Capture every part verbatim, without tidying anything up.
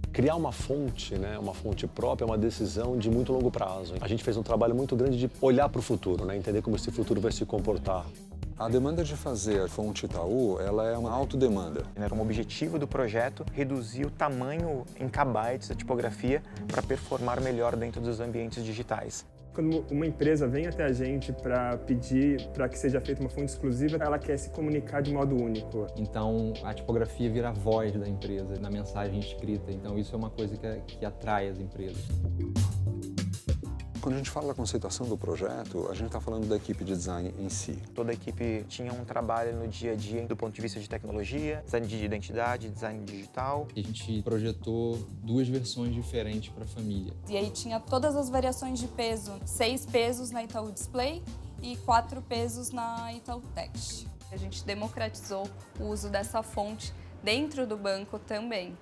Criar uma fonte, né, uma fonte própria, é uma decisão de muito longo prazo. A gente fez um trabalho muito grande de olhar para o futuro, né, entender como esse futuro vai se comportar. A demanda de fazer a fonte Itaú, ela é uma autodemanda. Era um objetivo do projeto reduzir o tamanho em kbytes da tipografia para performar melhor dentro dos ambientes digitais. Quando uma empresa vem até a gente para pedir para que seja feita uma fonte exclusiva, ela quer se comunicar de modo único. Então, a tipografia vira a voz da empresa, na mensagem escrita. Então, isso é uma coisa que, que atrai as empresas. Quando a gente fala da conceituação do projeto, a gente está falando da equipe de design em si. Toda a equipe tinha um trabalho no dia a dia do ponto de vista de tecnologia, design de identidade, design digital. A gente projetou duas versões diferentes para a família. E aí tinha todas as variações de peso, seis pesos na Itaú Display e quatro pesos na Itaú Text. A gente democratizou o uso dessa fonte dentro do banco também.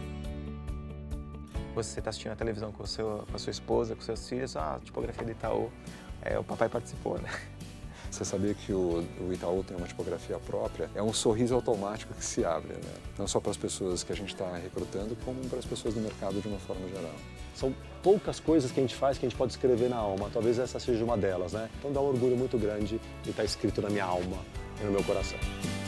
Você está assistindo a televisão com, o seu, com a sua esposa, com seus filhos, ah, a tipografia do Itaú, é, o papai participou, né? Você sabia que o, o Itaú tem uma tipografia própria? É um sorriso automático que se abre, né? Não só para as pessoas que a gente está recrutando, como para as pessoas do mercado de uma forma geral. São poucas coisas que a gente faz que a gente pode escrever na alma, talvez essa seja uma delas, né? Então dá um orgulho muito grande de estar escrito na minha alma e no meu coração.